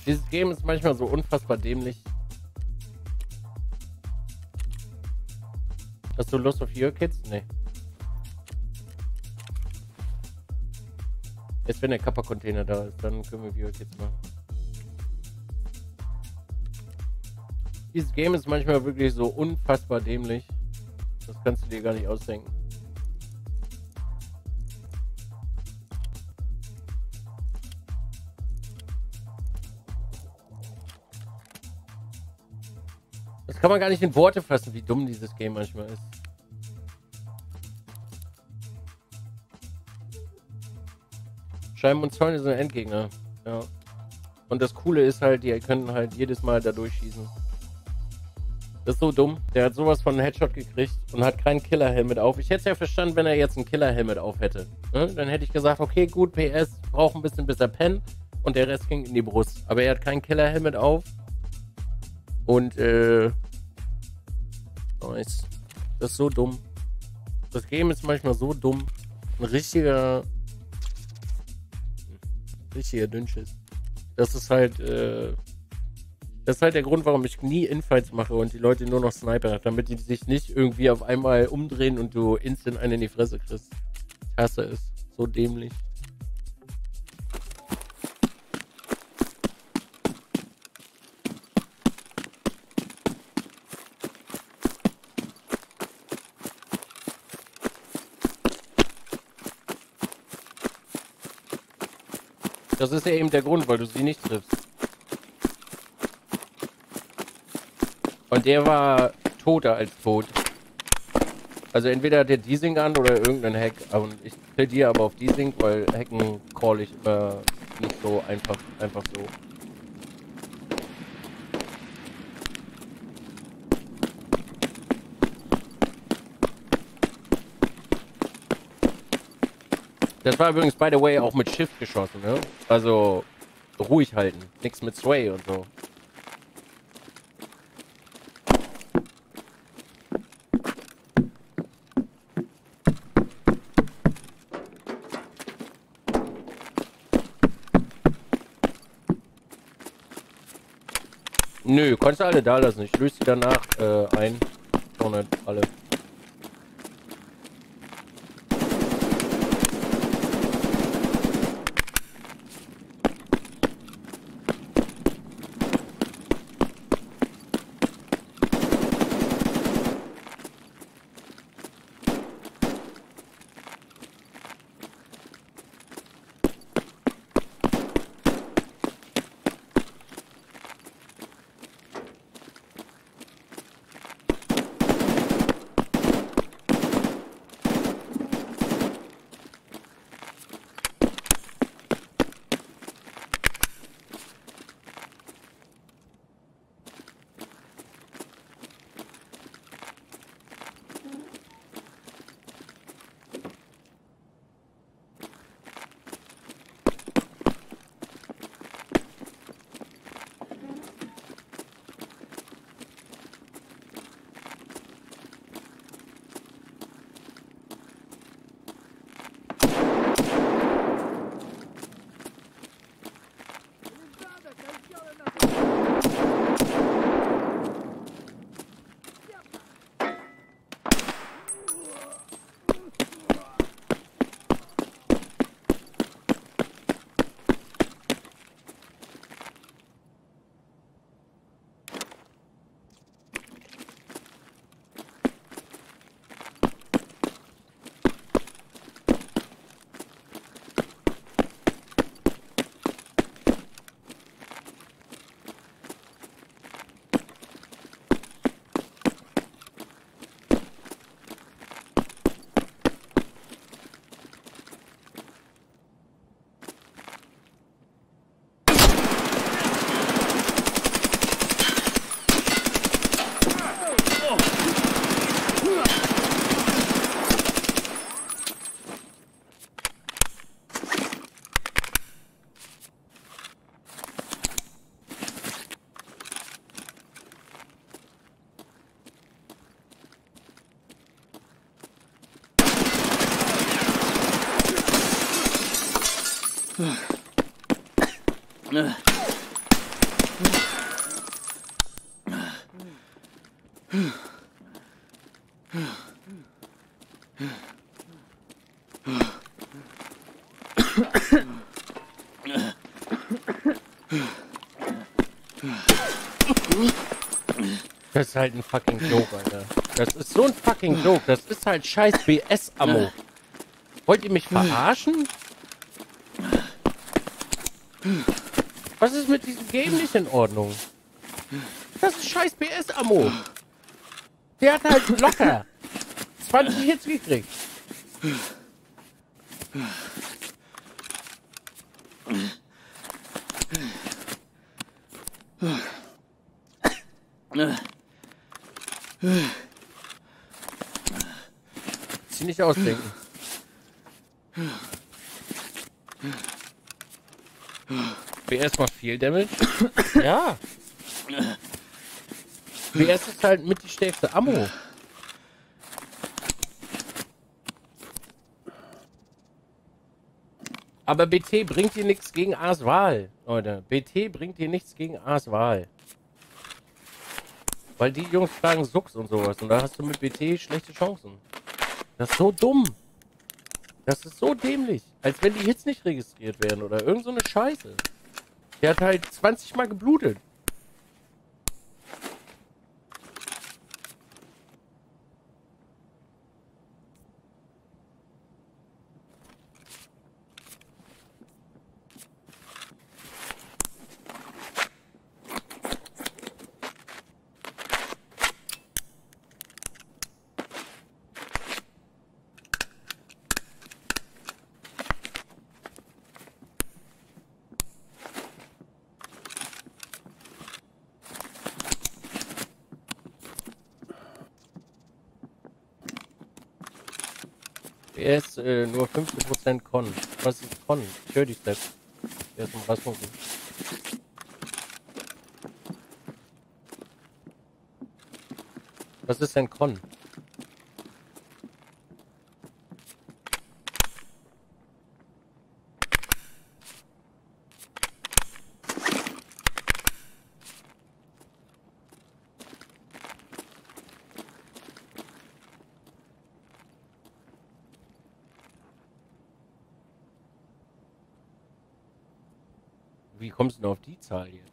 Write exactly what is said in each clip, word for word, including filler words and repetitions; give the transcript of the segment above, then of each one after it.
Dieses Game ist manchmal so unfassbar dämlich. Hast du Lust auf Your Kids? Nee. Jetzt, wenn der Kappa-Container da ist, dann können wir Your Kids machen. Dieses Game ist manchmal wirklich so unfassbar dämlich. Das kannst du dir gar nicht ausdenken. Das kann man gar nicht in Worte fassen, wie dumm dieses Game manchmal ist. Scheiben und Zäune sind Endgegner. Ja. Und das Coole ist halt, die können halt jedes Mal da durchschießen. Das ist so dumm. Der hat sowas von einem Headshot gekriegt und hat keinen Killer-Helmet auf. Ich hätte es ja verstanden, wenn er jetzt einen Killer-Helmet auf hätte. Ne? Dann hätte ich gesagt, okay, gut, P S, braucht ein bisschen, bis er pennt. Und der Rest ging in die Brust. Aber er hat keinen Killer-Helmet auf. Und, äh... nice. Das ist so dumm. Das Game ist manchmal so dumm. Ein richtiger... richtiger Dünnschiss. Das ist halt, äh... das ist halt der Grund, warum ich nie Infights mache und die Leute nur noch Sniper, damit die sich nicht irgendwie auf einmal umdrehen und du instant einen in die Fresse kriegst. Ich hasse es. So dämlich. Das ist ja eben der Grund, weil du sie nicht triffst. Und der war toter als tot. Also entweder hat der Desync an oder irgendein Hack. Und ich plädiere aber auf Desync, weil Hacken call ich immer nicht so einfach, einfach so. Das war übrigens, by the way, auch mit Shift geschossen, ne? Also ruhig halten. Nichts mit Sway und so. Nö, konntest du alle da lassen. Ich löse die danach äh, ein. Vorne alle. Das ist halt ein fucking Joke, Alter. Das ist so ein fucking Joke. Das ist halt scheiß B S-Ammo. Wollt ihr mich verarschen? Was ist mit diesem Game nicht in Ordnung? Das ist scheiß B S-Ammo. Der hat halt locker zwanzig Hits gekriegt. Sie nicht ausdenken. B S macht viel Damage. Ja. B S ist halt mit die stärkste Ammo. Aber B T bringt dir nichts gegen A's Wahl, Leute. B T bringt dir nichts gegen A's Wahl. Weil die Jungs tragen Sucks und sowas. Und da hast du mit B T schlechte Chancen. Das ist so dumm. Das ist so dämlich. Als wenn die Hits nicht registriert werden oder irgend so eine Scheiße. Der hat halt zwanzig Mal geblutet. B S äh, nur fünfzig Prozent Con. Was ist Con? Ich höre dich selbst. Der ist im Rasmussen. Was ist denn Con? Wie kommst du denn auf die Zahl jetzt?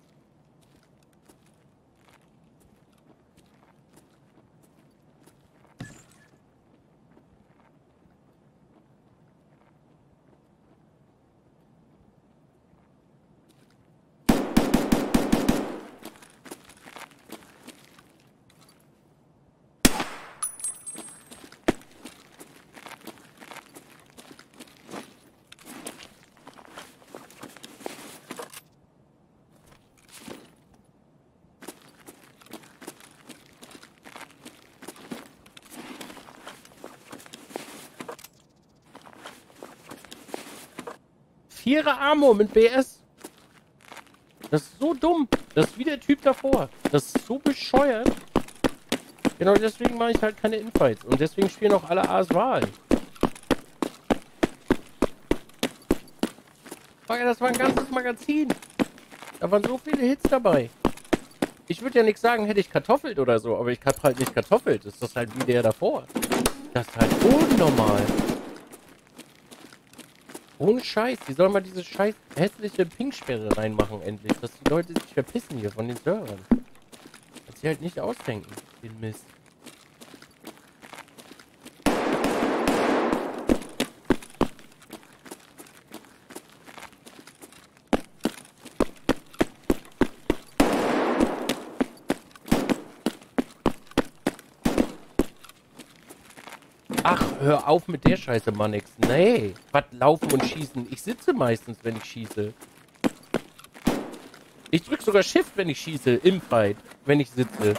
Vierer Ammo mit B S. Das ist so dumm. Das ist wie der Typ davor. Das ist so bescheuert. Genau deswegen mache ich halt keine Infights. Und deswegen spielen auch alle A's Wahl. Das war ein ganzes Magazin. Da waren so viele Hits dabei. Ich würde ja nichts sagen, hätte ich kartoffelt oder so. Aber ich habe halt nicht kartoffelt. Das ist halt wie der davor. Das ist halt unnormal. Ohne Scheiß, die sollen mal diese scheiß hässliche Ping-Sperre reinmachen endlich, dass die Leute sich verpissen hier von den Servern. Dass sie halt nicht ausdenken, den Mist. Ach, hör auf mit der Scheiße, Mannix. Nee, was laufen und schießen? Ich sitze meistens, wenn ich schieße. Ich drück sogar Shift, wenn ich schieße, im Fight, wenn ich sitze.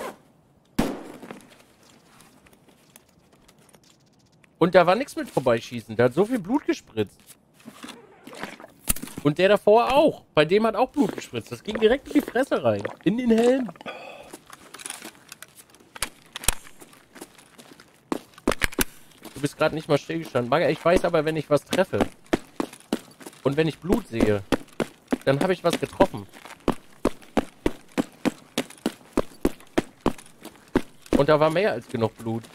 Und da war nichts mit vorbeischießen. Da hat so viel Blut gespritzt. Und der davor auch. Bei dem hat auch Blut gespritzt. Das ging direkt in die Fresse rein. In den Helm. Du bist gerade nicht mal stillgestanden. Maga, ich weiß aber, wenn ich was treffe und wenn ich Blut sehe, dann habe ich was getroffen. Und da war mehr als genug Blut.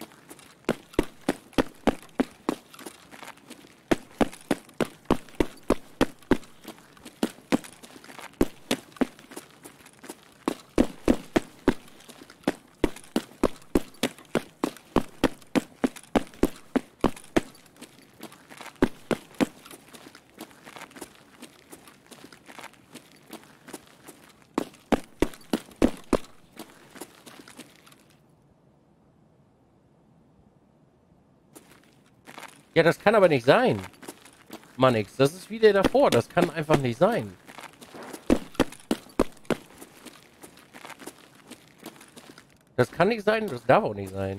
Ja, das kann aber nicht sein. Mannix, das ist wie der davor. Das kann einfach nicht sein. Das kann nicht sein, das darf auch nicht sein.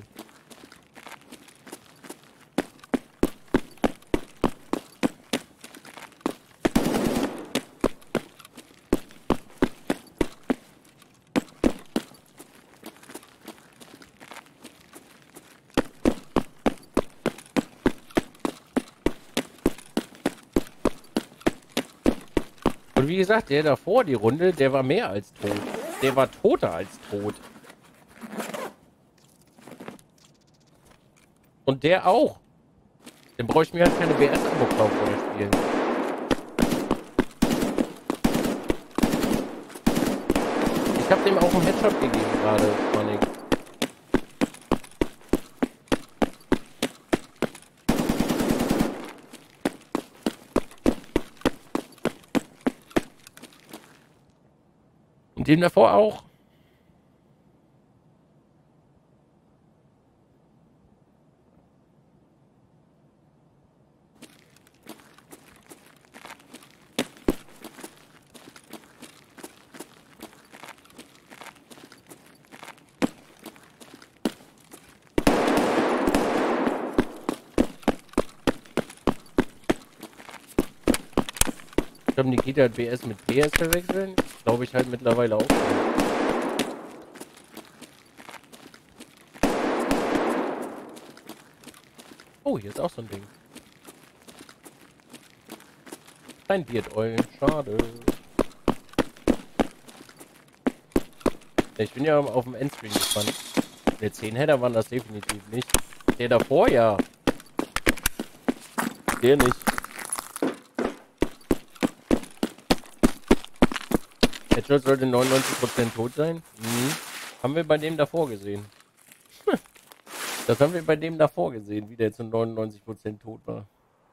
Und wie gesagt, der davor, die Runde, der war mehr als tot. Der war toter als tot. Und der auch. Dann brauche ich mir halt keine B S-Abo kaufen oder spielen. Ich habe dem auch einen Headshot gegeben gerade, Mannix. Und dem davor auch. Ich glaube, Nikita hat B S mit P S verwechseln. Glaube ich halt mittlerweile auch. Oh, hier ist auch so ein Ding. Kein Beard-Oil. Schade. Ich bin ja auf dem Endscreen gespannt. Der zehn Header waren das definitiv nicht. Der davor, ja. Der nicht. Headshot sollte neunundneunzig Prozent tot sein. Mhm. Haben wir bei dem davor gesehen. Das haben wir bei dem davor gesehen, wie der zu neunundneunzig Prozent tot war.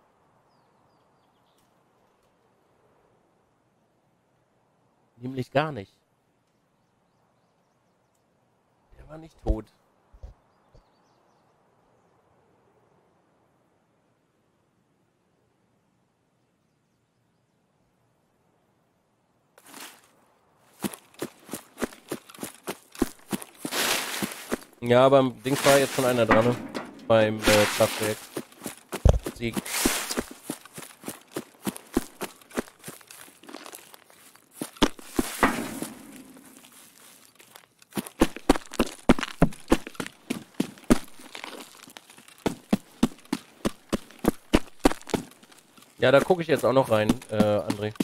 Nämlich gar nicht. Der war nicht tot. Ja, beim Dings war jetzt schon einer dran, ne? Beim äh, Kraftwerk. Sieg. Ja, da gucke ich jetzt auch noch rein, äh, André.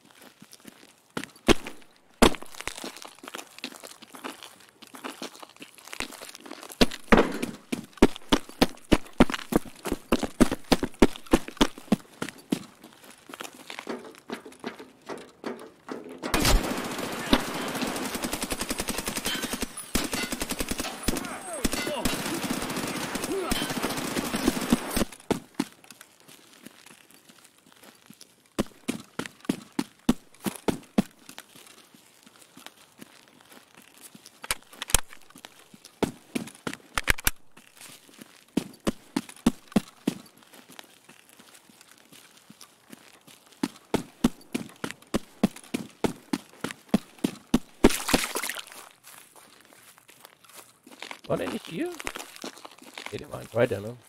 War der nicht hier? Ne, der war ein weiter, ne?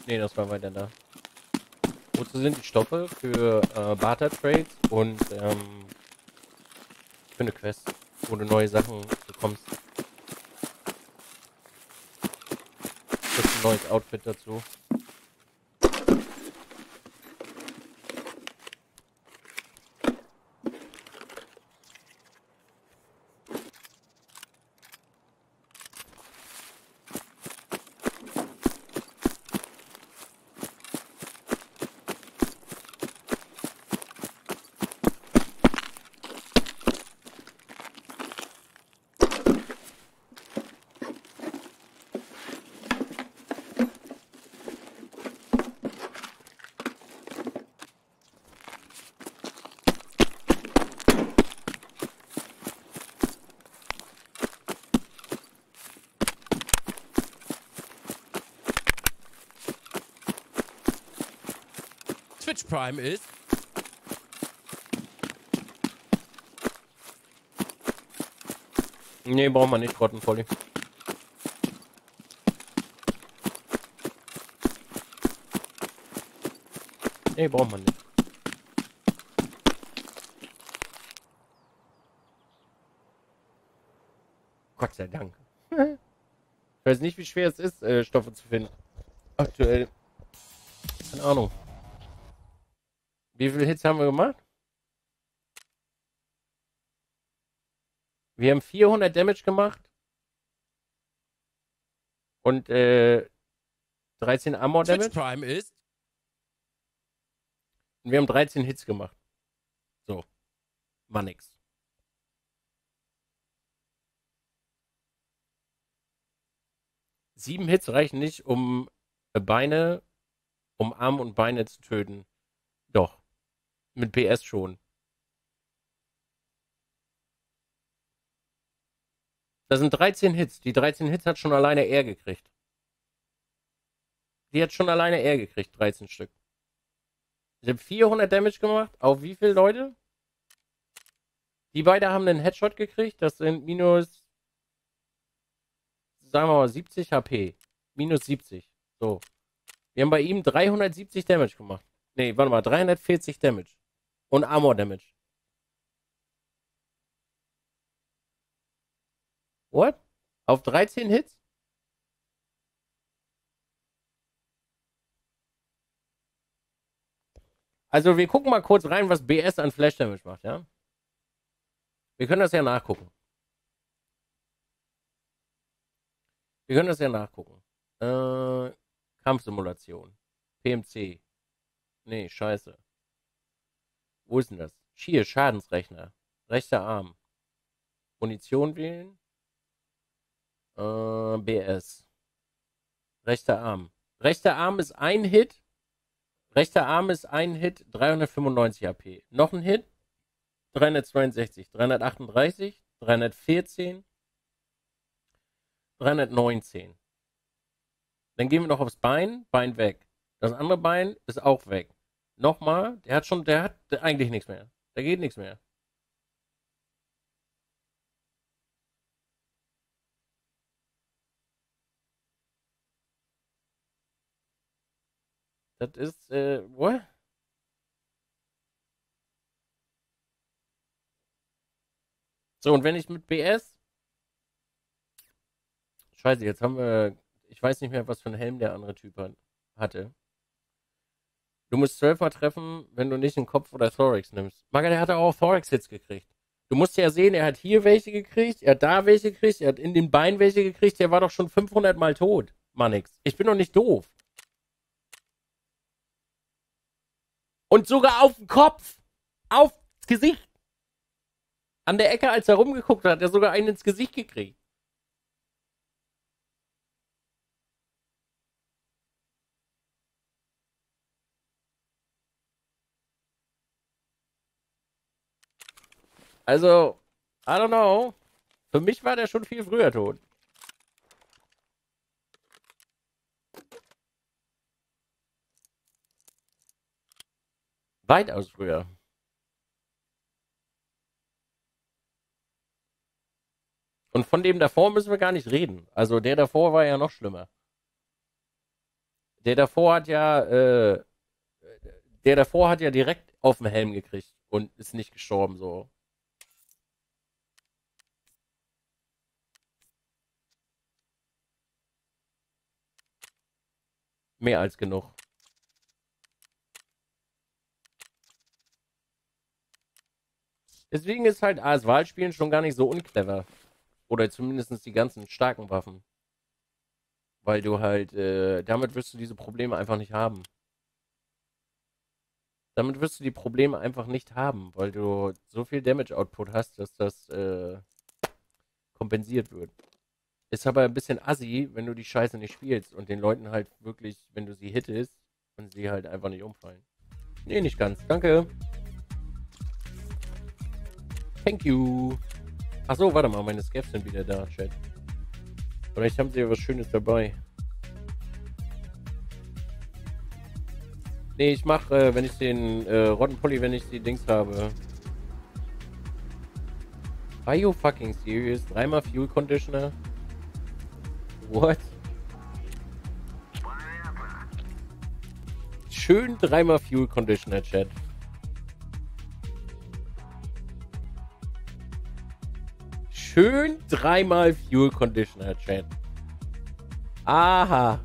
Nee, das war weiter da. Wozu sind die Stoffe? Für äh, Barter-Trades und ähm, für eine Quest, wo du neue Sachen bekommst. Das ist ein neues Outfit dazu. Twitch Prime ist. Nee, braucht man nicht, Grottenvolli. Nee, braucht man nicht. Gott sei Dank. Ich weiß nicht, wie schwer es ist, äh, Stoffe zu finden. Aktuell. Keine Ahnung. Wie viele Hits haben wir gemacht? Wir haben vierhundert Damage gemacht. Und äh, dreizehn Armor Damage. Twitch Prime ist. Und wir haben dreizehn Hits gemacht. So. War nix. Sieben Hits reichen nicht, um Beine, um Arme und Beine zu töten. Doch. Mit B S schon. Das sind dreizehn Hits. Die dreizehn Hits hat schon alleine er gekriegt. Die hat schon alleine er gekriegt, dreizehn Stück. Ich habe vierhundert Damage gemacht. Auf wie viele Leute? Die beiden haben einen Headshot gekriegt. Das sind minus, sagen wir mal, siebzig H P. Minus siebzig. So. Wir haben bei ihm dreihundertsiebzig Damage gemacht. Nee, warte mal, dreihundertvierzig Damage. Und Armor Damage. What? Auf dreizehn Hits? Also wir gucken mal kurz rein, was B S an Flash Damage macht, ja? Wir können das ja nachgucken. Wir können das ja nachgucken. Äh, Kampfsimulation. P M C. Nee, scheiße. Wo ist denn das? Hier, Schadensrechner. Rechter Arm. Munition wählen. Äh, B S. Rechter Arm. Rechter Arm ist ein Hit. Rechter Arm ist ein Hit, dreihundertfünfundneunzig H P. Noch ein Hit, dreihundertzweiundsechzig, dreihundertachtunddreißig, dreihundertvierzehn, dreihundertneunzehn. Dann gehen wir noch aufs Bein, Bein weg. Das andere Bein ist auch weg. Nochmal, der hat schon, der hat eigentlich nichts mehr. Da geht nichts mehr. Das ist, äh, what? So, und wenn ich mit B S. Scheiße, jetzt haben wir. Ich weiß nicht mehr, was für einen Helm der andere Typ hat, hatte. Du musst zwölf Mal treffen, wenn du nicht einen Kopf oder Thorax nimmst. Maga, der hat auch Thorax-Hits gekriegt. Du musst ja sehen, er hat hier welche gekriegt, er hat da welche gekriegt, er hat in den Beinen welche gekriegt, der war doch schon fünfhundert Mal tot. Mannix. Ich bin doch nicht doof. Und sogar auf den Kopf. Aufs Gesicht. An der Ecke, als er rumgeguckt hat, hat er sogar einen ins Gesicht gekriegt. Also, I don't know. Für mich war der schon viel früher tot. Weitaus früher. Und von dem davor müssen wir gar nicht reden. Also der davor war ja noch schlimmer. Der davor hat ja, äh, der davor hat ja direkt auf den Helm gekriegt und ist nicht gestorben, so. Mehr als genug. Deswegen ist halt A S Wahlspielen schon gar nicht so unclever. Oder zumindest die ganzen starken Waffen. Weil du halt, äh, damit wirst du diese Probleme einfach nicht haben. Damit wirst du die Probleme einfach nicht haben, weil du so viel Damage-Output hast, dass das äh, kompensiert wird. Ist aber ein bisschen assi, wenn du die Scheiße nicht spielst und den Leuten halt wirklich, wenn du sie hittest, und sie halt einfach nicht umfallen. Nee, nicht ganz. Danke. Thank you. Achso, warte mal, meine Scavs sind wieder da, Chat. Vielleicht haben sie ja was Schönes dabei. Nee, ich mach, äh, wenn ich den äh, Rottenpulli, wenn ich die Dings habe. Are you fucking serious? Dreimal Fuel Conditioner? What? Schön dreimal Fuel Conditioner, Chat. Schön dreimal Fuel Conditioner, Chat. Aha.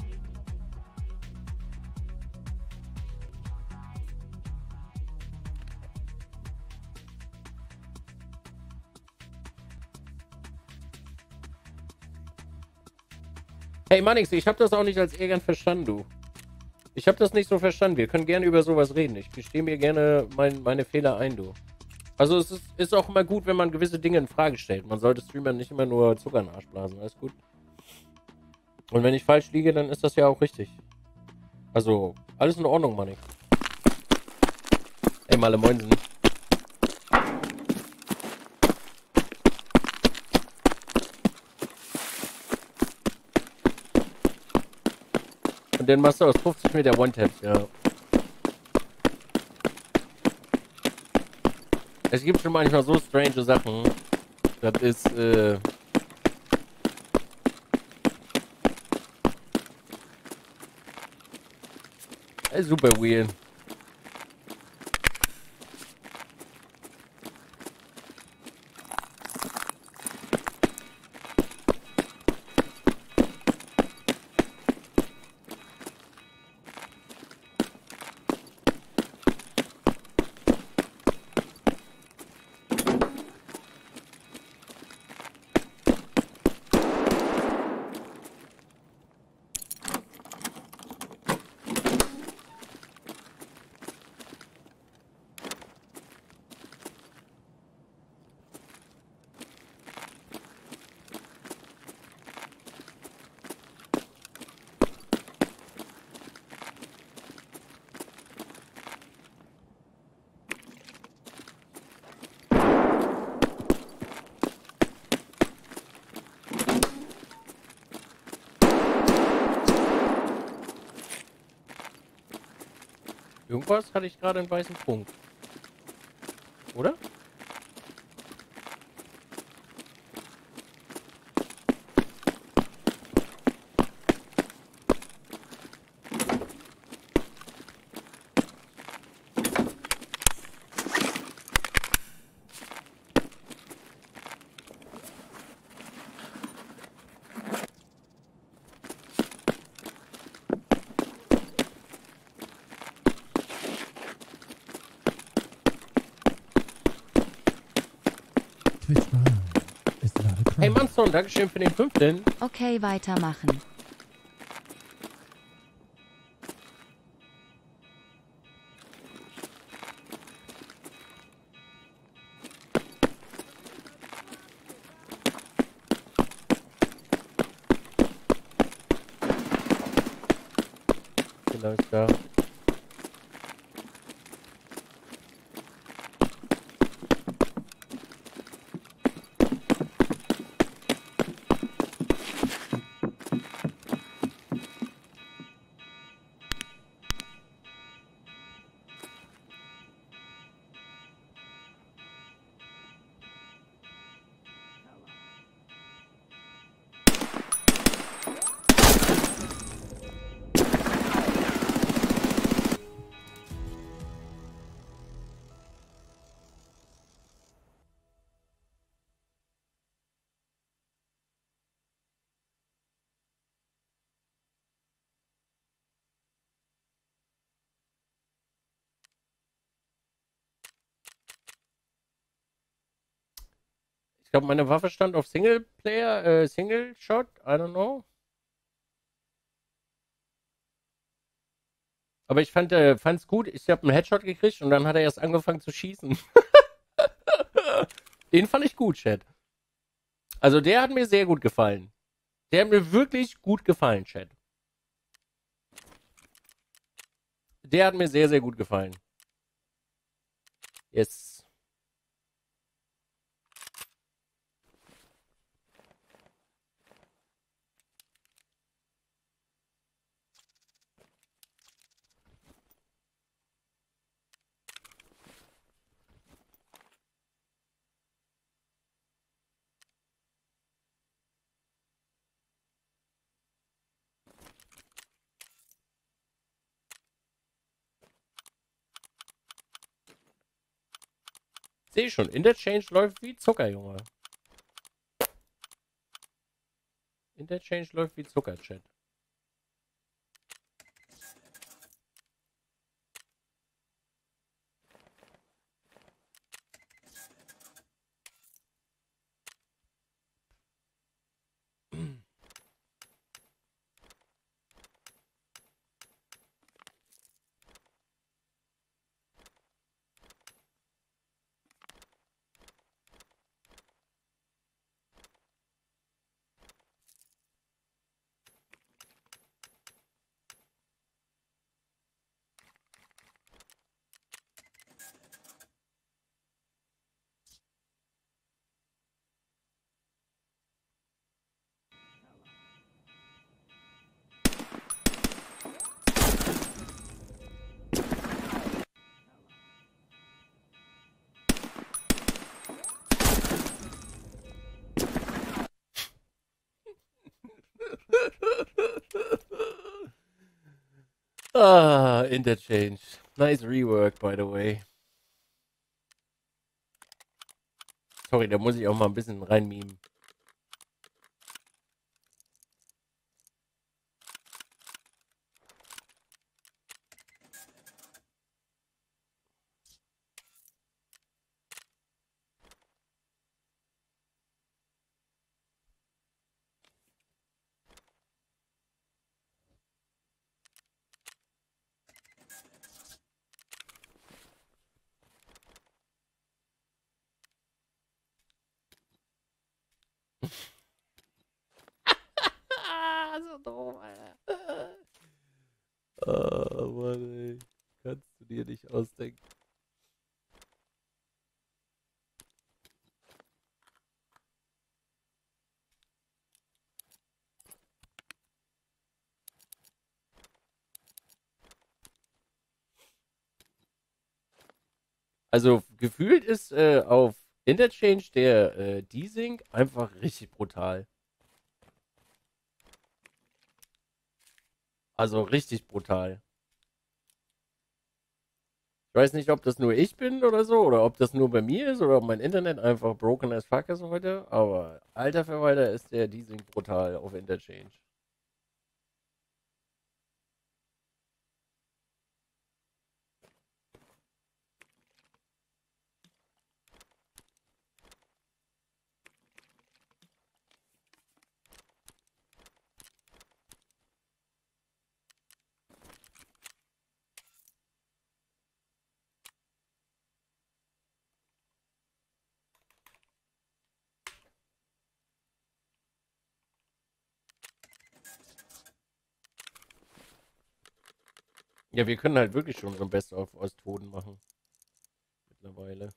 Hey Mannix, ich habe das auch nicht als Ärgern verstanden, du. Ich habe das nicht so verstanden. Wir können gerne über sowas reden. Ich gestehe mir gerne mein, meine Fehler ein, du. Also es ist, ist auch immer gut, wenn man gewisse Dinge in Frage stellt. Man sollte Streamern nicht immer nur Zucker in den Arsch blasen. Alles gut. Und wenn ich falsch liege, dann ist das ja auch richtig. Also, alles in Ordnung, Mannix. Ey, Male Moinsen. Und den machst du aus fünfzig Meter One-Taps, ja. Es gibt schon manchmal so strange Sachen. Das ist, äh... super weird. Irgendwas hatte ich gerade einen weißen Punkt. Oder? Hey Manson, Dankeschön für den fünften. Okay, weitermachen. Genau, ist da. glaube, meine Waffe stand auf Singleplayer, äh, Single Shot, I don't know. Aber ich fand, äh, fand's gut. Ich habe einen Headshot gekriegt und dann hat er erst angefangen zu schießen. Den fand ich gut, Chat. Also der hat mir sehr gut gefallen. Der hat mir wirklich gut gefallen, Chat. Der hat mir sehr, sehr gut gefallen. Yes. Sehe schon, Interchange läuft wie Zucker, Junge. Interchange läuft wie Zucker, Chat. Ah, Interchange. Nice rework, by the way. Sorry, da muss ich auch mal ein bisschen reinmimen. So doof, Alter. Oh, Mann, ey. Kannst du dir nicht ausdenken. Also gefühlt ist äh, auf Interchange der äh, D-Sync einfach richtig brutal. Also richtig brutal. Ich weiß nicht, ob das nur ich bin oder so, oder ob das nur bei mir ist, oder ob mein Internet einfach broken as fuck ist heute. Aber alter Verwalter ist der D-Sync brutal auf Interchange. Ja, wir können halt wirklich schon so ein Best of Osthoden machen. Mittlerweile.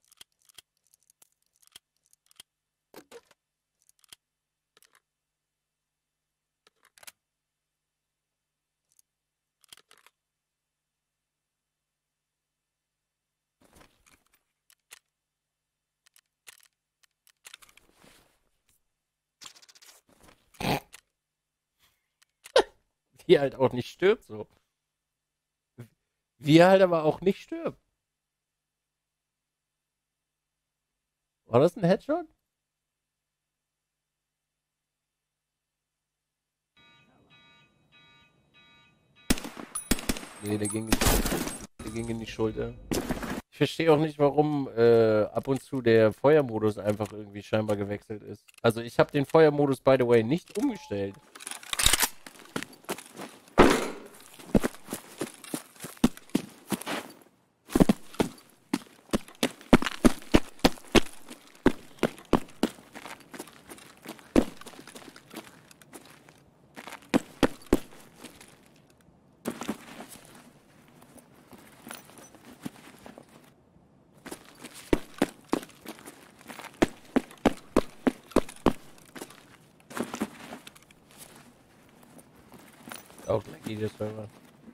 Die halt auch nicht stirbt, so. Wie er halt aber auch nicht stirbt. War das ein Headshot? Nee, der ging, der ging in die Schulter. Ich verstehe auch nicht, warum äh, ab und zu der Feuermodus einfach irgendwie scheinbar gewechselt ist. Also ich habe den Feuermodus, by the way, nicht umgestellt. Auch laggy der Server.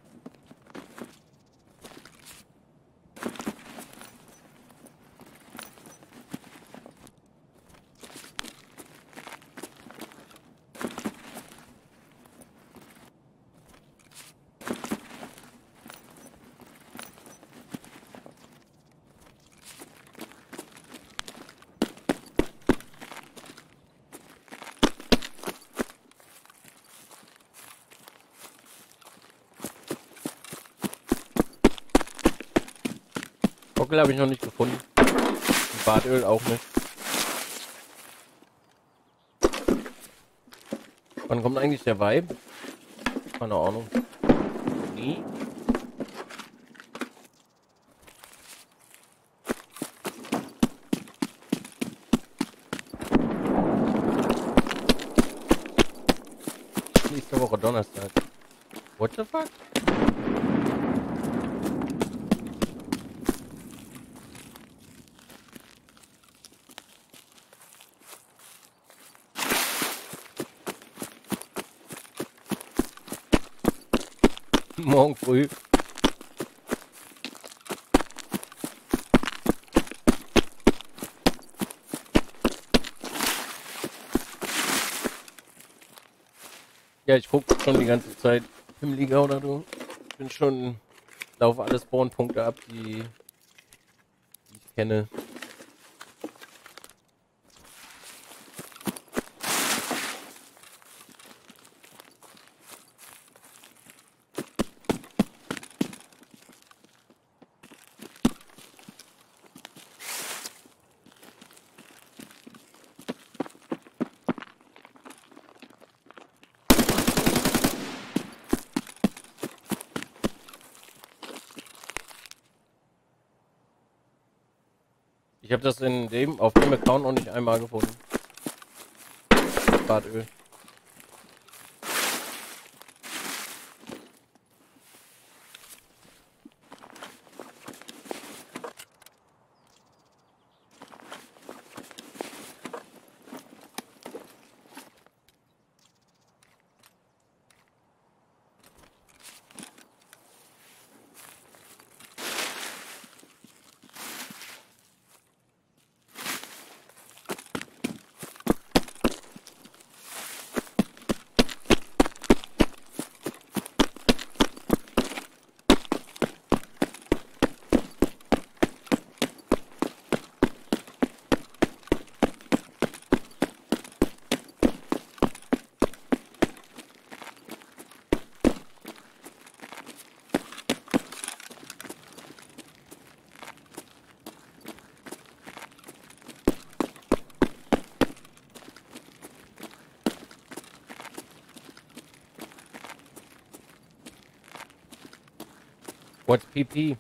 Gockel habe ich noch nicht gefunden. Und Bartöl auch nicht. Wann kommt eigentlich der Vibe? Keine Ahnung. Nie. Nächste Woche Donnerstag. What the fuck? Morgen früh. Ja, ich gucke schon die ganze Zeit im Liga oder so. Ich bin schon, laufe alle Spawnpunkte ab, die, die ich kenne. Ich habe das in dem, auf dem Account noch nicht einmal gefunden. Badöl. What's P P?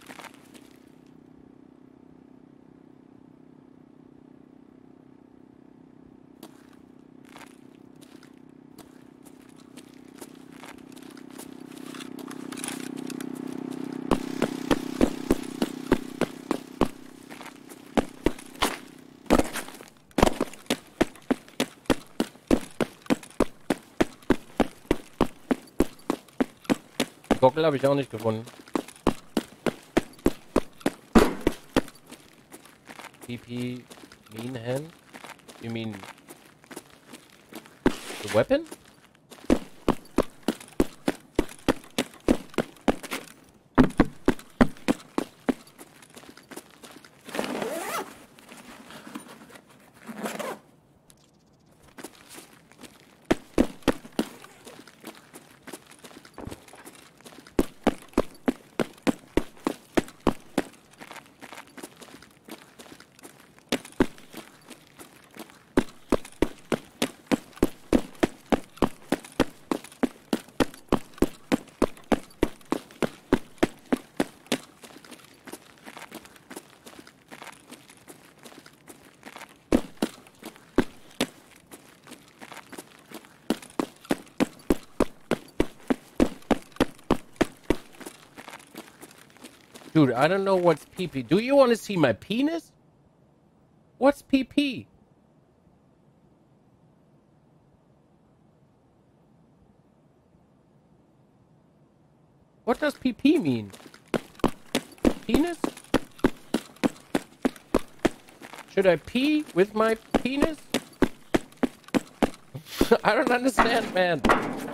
Gockel habe ich auch nicht gefunden. P P mean hand? You mean the weapon? Dude, I don't know what's P P. Do you want to see my penis? What's P P? What does P P mean? Penis? Should I pee with my penis? I don't understand, man.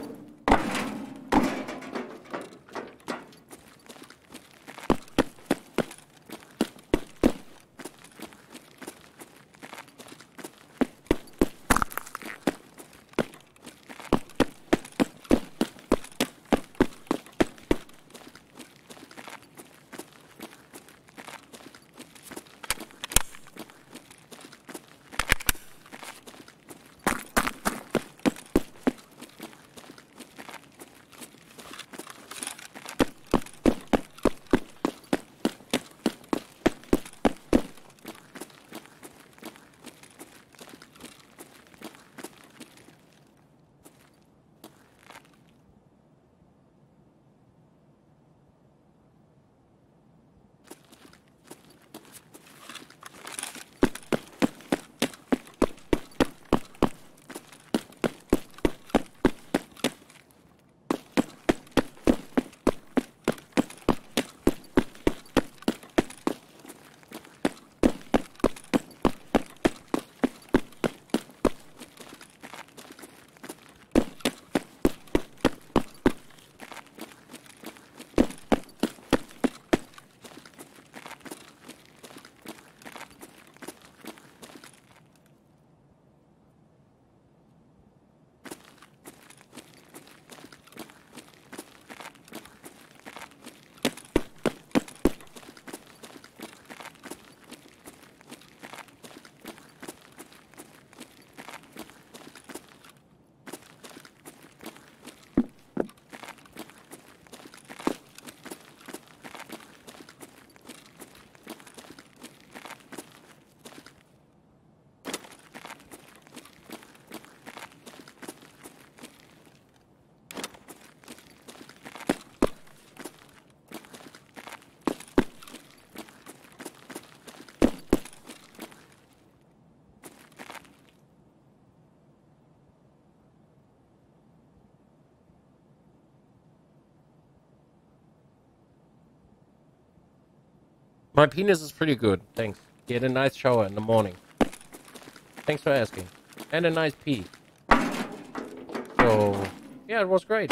My penis is pretty good, thanks. He had a nice shower in the morning. Thanks for asking. And a nice pee. So, yeah, it was great.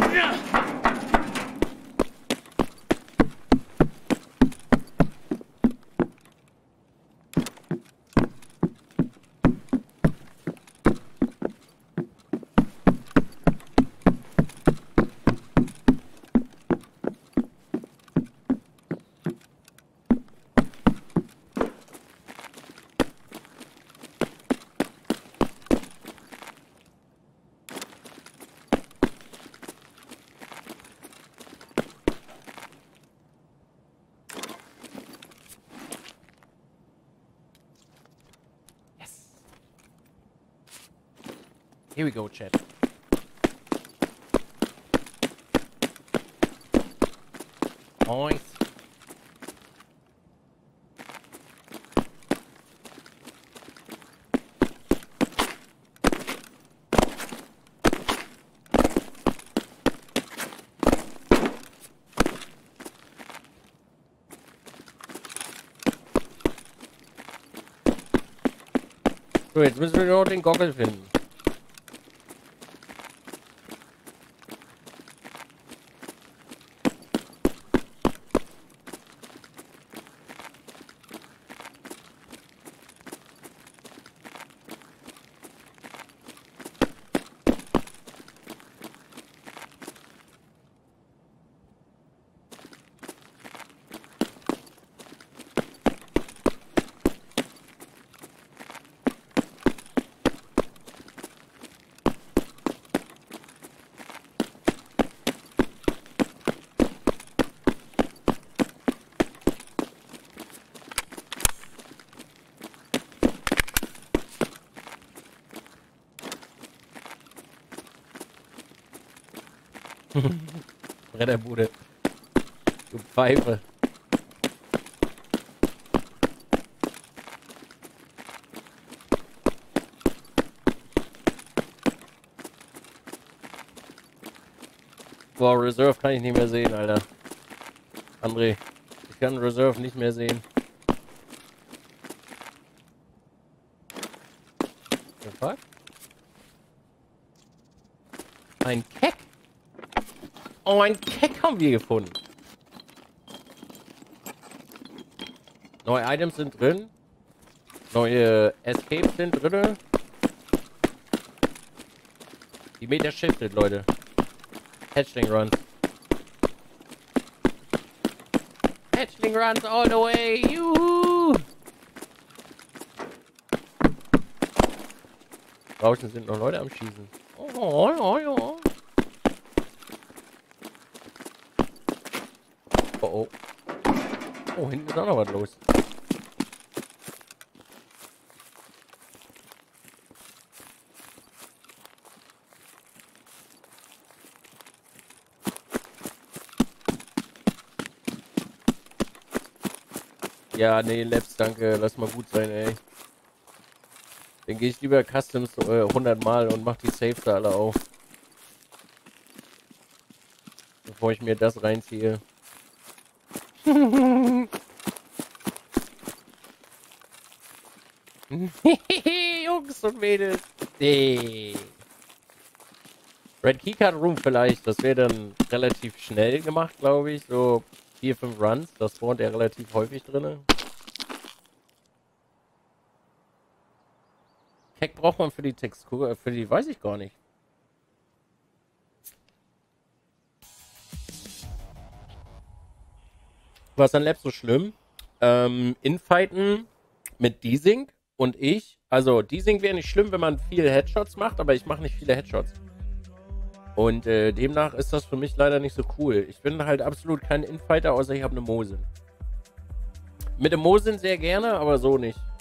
Here we go, chat. Nice. So, jetzt müssen wir noch den Gockel finden. Bretterbude. Du Pfeife. Boah, Reserve kann ich nicht mehr sehen, Alter. André, ich kann Reserve nicht mehr sehen. The fuck? Ein Keck? Oh, ein Keck haben wir gefunden. Neue Items sind drin. Neue Escapes sind drin. Die Meter shifted, Leute. Hatchling Runs. Hatchling Runs all the way. Juhu! Draußen sind noch Leute am Schießen. Oh, oh, oh. Oh, oh. Oh, hinten ist auch noch was los. Ja, nee, Labs, danke. Lass mal gut sein, ey. Dann gehe ich lieber Customs äh, hundert Mal und mach die Saves da alle auf. Bevor ich mir das reinziehe. Jungs und Mädels. Nee. Red Keycard Room vielleicht. Das wäre dann relativ schnell gemacht, glaube ich. So vier, fünf Runs. Das spawnt er relativ häufig drin. Keck braucht man für die Textur. Für die weiß ich gar nicht. Was an Lab so schlimm? Ähm, Infighten mit Desync und ich. Also Desync wäre nicht schlimm, wenn man viele Headshots macht, aber ich mache nicht viele Headshots. Und äh, demnach ist das für mich leider nicht so cool. Ich bin halt absolut kein Infighter, außer ich habe eine Mosin. Mit dem Mosin sehr gerne, aber so nicht.